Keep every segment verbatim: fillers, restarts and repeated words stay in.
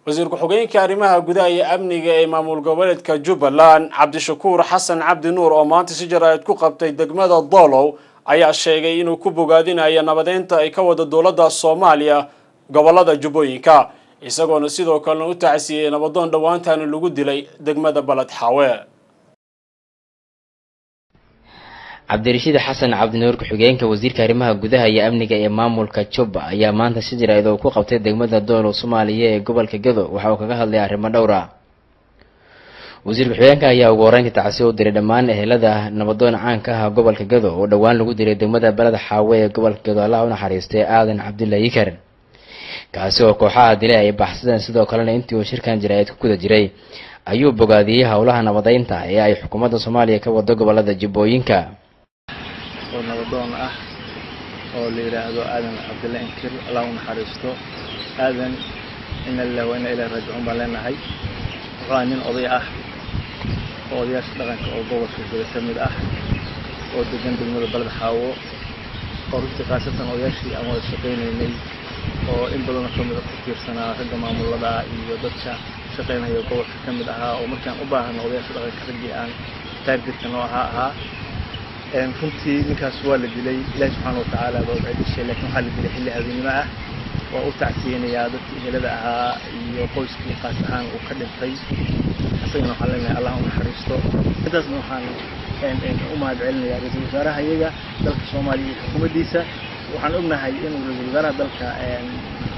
وزير ku-xigeenka arrimaha gudaha iyo amniga ee maamul goboleedka Jubbaland Cabdishakuur Xasan Cabdi Nuur oo maanta si jaraa'id ku qabtay degmada Doolow ayaa sheegay inuu ku bogaadinayo nabadeynta ay ka wada dowladda Soomaaliya gobolada Jubbooyinka isagoona sidoo kale u tacsiyay nabadoon dhawaantan lagu dilay degmada Balad Xawe. Cabdirashiid Xasan Cabdi Nuur ku-xigeenka wasiirka arrimaha gudaha iyo amniga ee maamulka Jubba ayaa maanta si jaraa'id ku qabtay degmada Doolow Soomaaliya ee gobolka Gedo waxa uu kaga hadlay arrimo dhowr ah. wasiirka ku-xigeenka ayaa ugu horeyn tacsiyo u diray dhammaan ehelada nabadoon caanka ah gobolka Gedo oo dhawaan lagu diray degmada Balad Xawe ee gobolka Gedo Allah u naxariistay Aadan Cabdullaahi Kar kaasi oo kooxaha dilay ay baxsadeen sidoo kalena intii uu shirkan jaraa'id ku guda jiray ayuu bogaadiyay hawlaha nabadeynta ee ay xukuumadda Soomaaliya ka wado gobolada Jubbooyinka. nabadoon ah oo la yiraahdo Aadan Cabdullaahi Kar Allah u naxariisto Aadan inna lillahi wa inna ilayhi raaji'uun baan leenahay waa nin oday ah oo odayaasha dhaqanka oo gobolka Gedo ka mid ah oo degan degmada Balad Xawe oo runtii qaasatan odayaashii aan wada shaqaynaynay oo in badan ka mid ah ku tiirsanaa ragga maamulada iyo dadka shaqaynaya gobolka ka mid ah oo markaan u baahan odayaasha dhaqanka raggii aan taargetka noo ahaa een runtii ninkaas waa la dilay Ilaahay subhanahu wa ta'ala oo bacdishay laakiin waxa la dilay xilli habeenimo ah oo u tacsiinaya dadkii ehelada ahaa iyo qoyskii qaas ahaan uu ka dhintay asagana waxa la leeyahay Allah u naxariisto intaas waxaan een een u mahad celinayaa ra'iisul wasaaraha iyaga dalka Soomaaliya iyo xukuumaddiisa waxaan ognahay inuu ra'iisul wasaaraha dalka een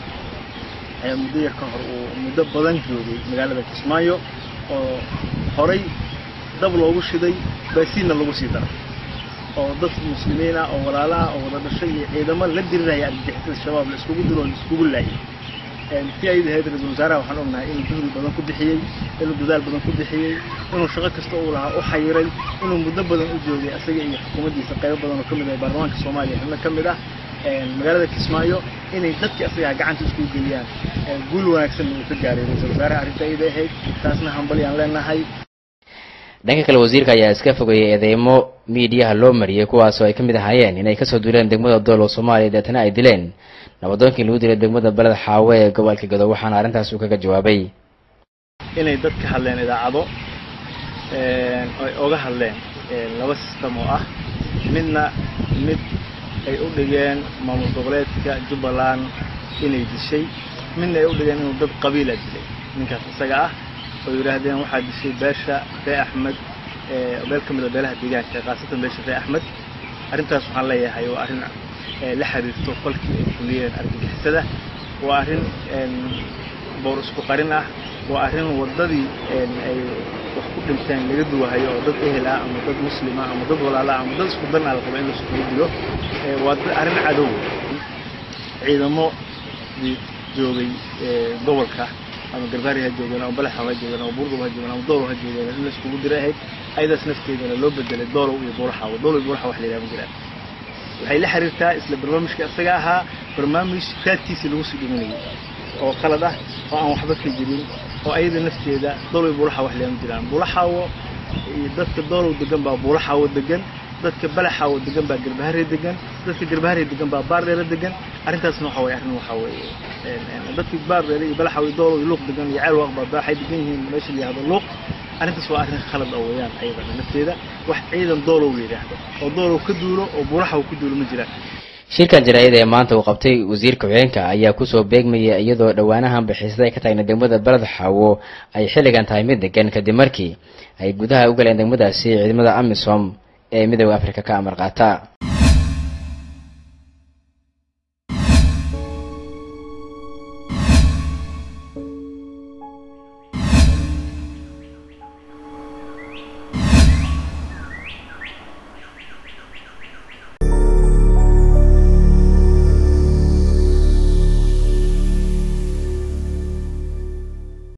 ee muddo ka hor uu muddo badan joogay magaalada Kismaayo oo horay dab loogu shiday baasiina lagu sii daray oo dad muslimiin ah oo walaalaha oo wada dhashay ciidamo la diriraya argagixisada shabaab la iskugu diro iskugu laayay ee fiayda heedir wasaaraha waxaan ognahay inuu juhdi badan ku bixiyay inuu dadaal badan ku bixiyay inuu shaqo kasta uu lahaa u xayiray inuu muddo badan u joogay asaga iyo xukuumaddiisa qayb badan oo kamid ah baarlamaanka Soomaaliya xubno kamid ah ee magaalada Kismaayo inay dadka asaga gacanta isku geliyaan ee guul wanaagsan uu ka gaaray wasaaraha arintayda ahayd taasna hambaliyaan leenahay. dhanka kale wasiirka ayaa iska fogeeyay eedeymo miidiyaha loo mariyay kuwaas oo ay kamid ahaayeen inay ka soo duuleen degmada Doolow Soomaaliya deetana ay dileen nabadoonkii lagu dilay degmada Balad Xawe ee gobolka Gedo waxaana arintaas uu kaga jawaabay inay dadka hadleen idaacado ee ay oga hadleen laba system oo ah midna mid ay u dhigeen maamul goboleedka Jubbaland inay dishay midna ay u dhigeen inuu dad qabiil ah dilay ninkaas isaga ah oo yiraahdeen waxa dishay beesha Fay Ahmed ee beel kamid ah beelaha deegaanka qaasatan beesha Fay Ahmed arintaas waxaan leeyahay waa arin la xiriirto falkii ay fuliyeen argagixisada waa arin boor isku qarin ah waa arin wadadii ay wax ku dhinteen laga duwahay oo dad ehel ah ama dad muslima ama dad walaalo ah ama dad isku dan ah qaba in la isku dilo waa arin cadow ciidamo joogay gobolka ama garbaari ha joogan oo Balad Xawe joogan oo Buurgo ha joogan oo Doolow ha joogan in la isku diray aydaas nafteedana loo bedelay Doolow iyo Buur Xawe Doolow iyo Buur Xawe wax la yiraahdo jiraan waxay la xiriirtaa isla barnaamijka asaga ahaa barnaamij kaadkiisa lagu soo dhimanayay oo qalad ah oo aan waxba ka jirin oo ayda nafteeda Doolow iyo Buur Xawe wax la yiraahdo jiraan Buur Xawe iyo dadka Doolow degan baa Buur Xawe degan dadka Balad Xawe degan baa garbaari degan dadka garbaari degan baa Baardheer degan arintaasna waxa way arin waxa way ee dadka Baardheer iyo Balad Xawe Doolow luuq degan iyo ceel waqba baa waxay degan yihiin meesha la yiraahdo luuq arintaas waa arin khalad oo weeyaan ayada nafteeda wax ciidan Doolow yiraahdo oo Doolow ka duulo oo Buur Xawe ku duulo ma jiraan. shirkan jaraa'id ee maanta uu qabtay wasiirka ku-xigeenka ayaa ku soo beegmayay iyadoo dhawaanahan bixisay ka taagna degmada Balad Xawe ay xilligan tahay mid degan kadib markii ay gudaha u galeen degmadaasi ciidamada AMISOM ee midowga Afrika ka amar qaata.